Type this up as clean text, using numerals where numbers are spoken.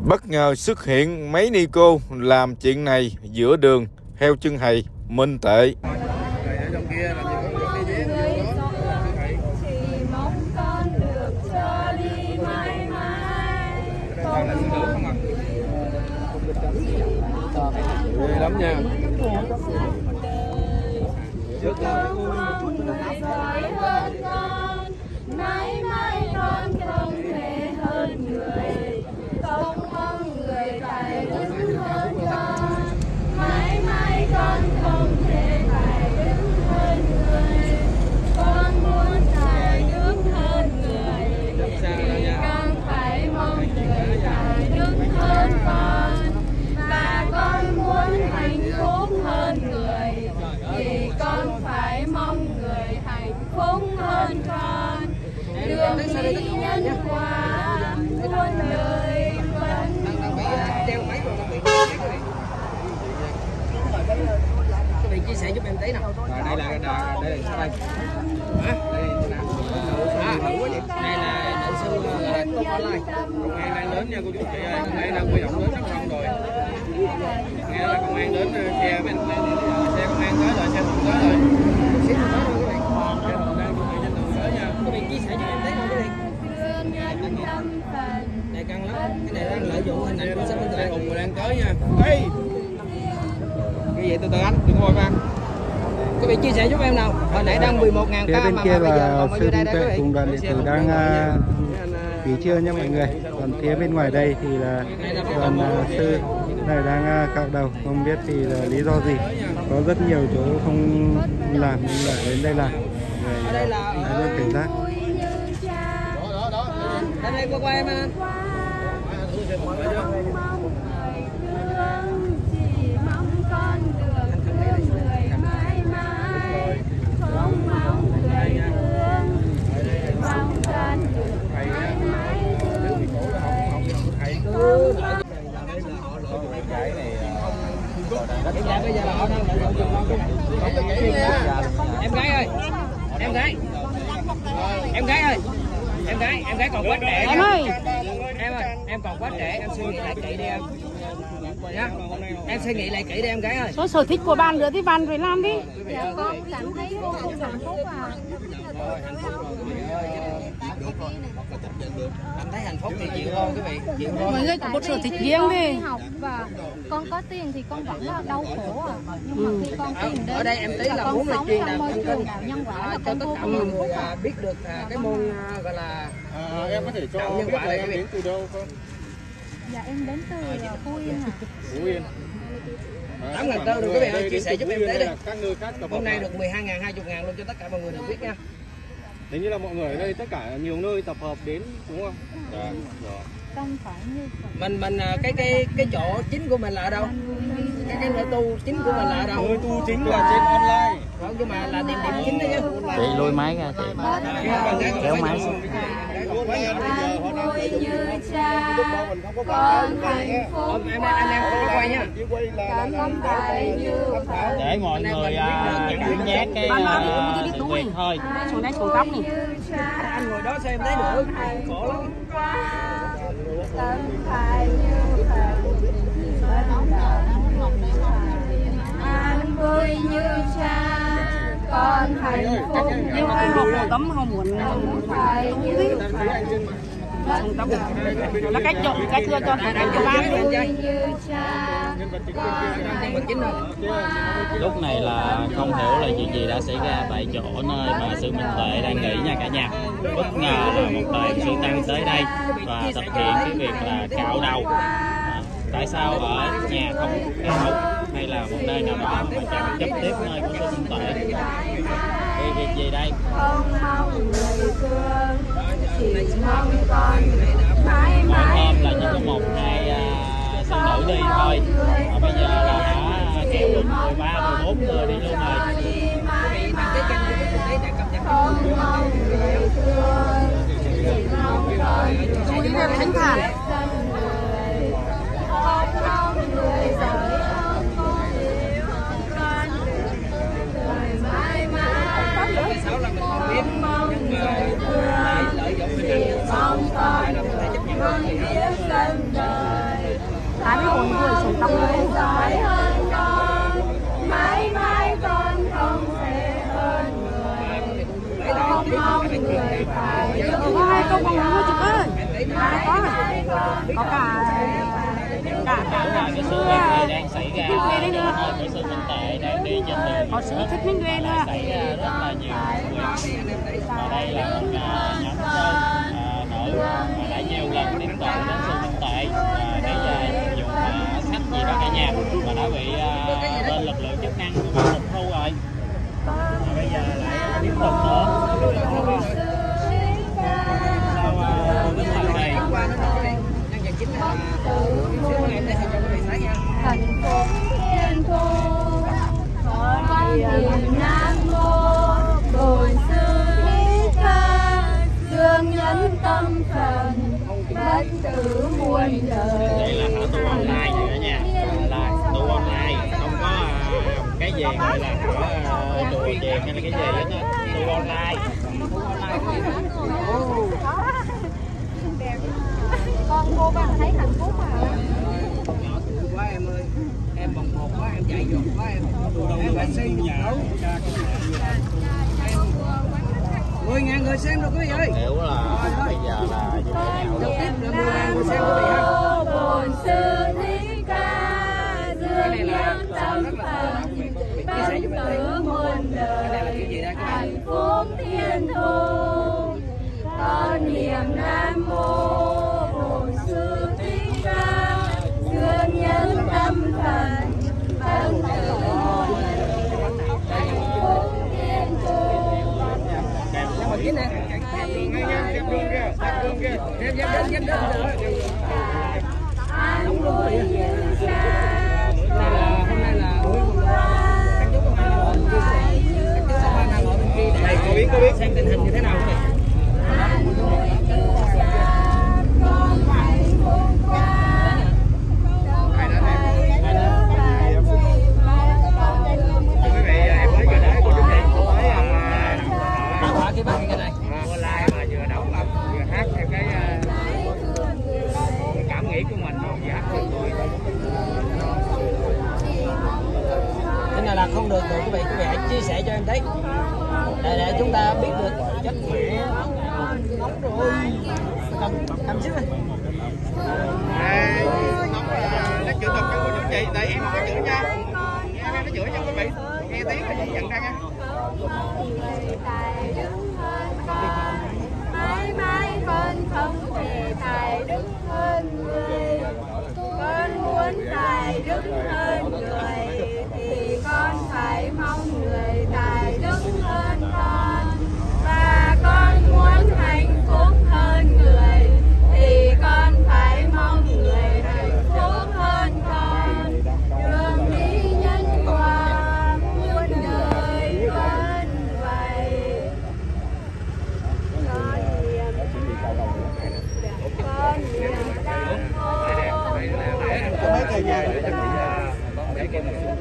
Bất ngờ xuất hiện mấy ni cô làm chuyện này giữa đường theo chân thầy Minh Tệ. Ghê lắm nha. Mãi mãi con không thể hơn người, không mong người phải đứng hơn con. Mãi mãi con không thể phải đứng hơn người, con muốn phải đứng hơn người, thì con phải mong người phải đứng hơn con. Và con muốn hạnh phúc hơn người, thì con phải mong người hạnh phúc hơn con. Đường đi nhân quả muôn đời vẫn các bạn chia sẻ giúp em tí nào. Đây là sao đây? Hả? Đây là nữ sư top online. Công an đang đến nha cô chú chị ơi, hôm nay đang huy động đến sắp xong rồi. Nghe là công an đến xe bên xe công an tới rồi, xe thuận tới rồi. Xe thuận tới rồi các bạn. Xe thuận đang chuẩn bị trên đường tới nha. Các bạn chia sẻ giúp em tí nào đi. Này căng lắm. Cái này đang lợi dụng hình ảnh của Minh Tệ. Hùng đang tới nha. Ê! Cái gì từ từ anh, đừng ngồi vàng. Các bạn chia sẻ giúp em nào. Hồi nãy đang 11.000 ca mà bây giờ còn bao nhiêu đây đấy? Cùng đoàn điện tử đang nghỉ trưa nha mọi người. Còn phía bên ngoài đây thì là đoàn sư này đang cạo đầu, không biết thì là lý do gì. Có rất nhiều chỗ không làm nhưng lại đến đây làm. Ở đây là luôn cảnh giác. Đây qua em anh. Bây giờ là họ đang lợi dụng em gái ơi, em gái ơi, em gái còn quá trẻ em ơi, em còn quá trẻ, em suy nghĩ lại kỹ đi em nhá, em suy nghĩ lại kỹ đi em gái ơi. Số sở thích của bạn nữa thì bạn phải làm đi. Dạ con cảm thấy vô cùng hạnh phúc à. Cảm thấy hạnh phúc thì chịu thôi quý vị, chịu thôi. Mọi người có một sở thích riêng đi. Học và con có tiền thì con vẫn là đau khổ à. Nhưng mà khi con tìm đến Ở đây em tí là muốn là truyền đạt môi trường đạo nhân quả là cho con tất vô cả cùng mọi hạnh phúc người à. biết được cái môn gọi là em có thể cho nhân biết quả là này em quý vị. đến từ đâu không? Dạ em đến từ Phú Yên à. Phú Yên. 8.000 cơ được quý vị ơi, chia sẻ giúp em đấy đi. Các nơi khác Hôm nay được 12.000, 20.000 luôn cho tất cả mọi người được biết nha. Thế như là mọi người ở đây tất cả nhiều nơi tập hợp đến đúng không? Dạ. Không phải như vậy. Mình cái chỗ chính của mình là ở đâu? Cái nơi tu chính của mình là ở đâu? Nơi tu chính là trên online. Không, nhưng mà là điểm chính đấy chứ. Chị lôi máy ra chị. Kéo máy xuống. Như cha, con hạnh phúc. Anh em không quay nha. Không phải như phải. Để mọi người cảm giác cái việc thôi. Xuống đây xuống tóc nè. Anh ngồi đó xem thấy được. Khổ lắm. Không phải như phải. An vui như cha, con hạnh phúc. Nhưng mà họ có tấm họ muốn Phải như phải. xuống tóc là cách chọn cách đưa cho các anh các bạn Như cha, Lúc này là không hiểu là chuyện gì đã xảy ra tại chỗ nơi mà sư Minh Tệ đang nghỉ nha cả nhà. Bất ngờ là một đoàn sư tăng tới đây và thực hiện cái việc là cạo đầu. Tại sao ở nhà không cạo hay là một nơi nào đó mà chẳng chấp tiếp nơi của sư Minh Tệ? Cái việc gì đây? không mong người thương, chỉ mong con mãi Mỗi mãi. hôm là chỉ có 1-2 sư nữ đi thôi. Và bây giờ là đã kéo được 13, 14 người đi luôn rồi. Không mong người thương, chỉ mong con Tôi là Khánh Thản. không mong người giỏi hơn con, con người mãi mãi. Không mong người thương, chỉ mong con không biết lần đời. người giỏi hơn con, mãi mãi con không thể hơn người. Con mong người phải đúng Có hai câu còn nữa chụp ơi. mãi mãi con Có cả cái sự việc này đang xảy ra ở cái sự minh tệ đang đi trên đường có sự thích minh ghê nữa. xảy ra rất là nhiều việc. Và đây là một nhóm nữ mà đã nhiều lần tiến tội đến sự minh tệ để dùng sách gì đó cả nhà mà đã bị bên lực lượng chức năng của tịch thu rồi. Và bây giờ lại tiếp tục nữa. Sau tinh thần này hạnh phúc thiên thu con niệm nam mô bổn sư thích ca dương nhân tâm thần bất tử muôn đời. đây là họ tu online vậy đó nha, là tu online không có cái gì gọi là chùa chiền hay là cái gì hết á, tu online. Con cô bạn thấy hạnh phúc à? Quá em ơi, em bồng bột quá, em chạy giọt quá em phải xây nhão. 10.000 người xem rồi quý vị ơi. Hiểu là bây giờ là Trực tiếp là 10.000 người xem quý vị ha. Bổn sư thích ca dương nhân tâm thần bất tử muôn đời hạnh phúc thiên thu con niệm nam mô bổn sư thích ca dương nhân tâm thần bất tử muôn đời hạnh phúc thiên thu. Chính nè. An vui như xa Hôm nay là các chú công an ở bên kia, các chú công an ở bên kia để có biết xem tình hình như thế nào vậy. an vui như xa con hạnh phúc quá Quý vị, em mới vừa đến của chúng em tới Cái bác cái này online mà vừa đóng âm vừa hát theo cái cảm nghĩ của mình rồi dạ. Thế này là không được rồi quý vị hãy chia sẻ cho em thấy để chúng ta biết được chất mẹ nóng rồi cầm xíu này. Nó chữa tục cho cô chú chị, tại em không có chữa nha, em nó chữa cho quý vị nghe tiếng là nhận ra nha. người tài đức hơn con, mãi mãi con không thể tài đức hơn người. Con muốn tài đức hơn người thì con phải mong người tài đức hơn con, và con muốn hạnh phúc hơn người thì con phải mong người hạnh phúc hơn con. Đường đi nhân quả muôn đời vẫn vậy. Con niệm Nam mô. Mấy cây nhà để cho chị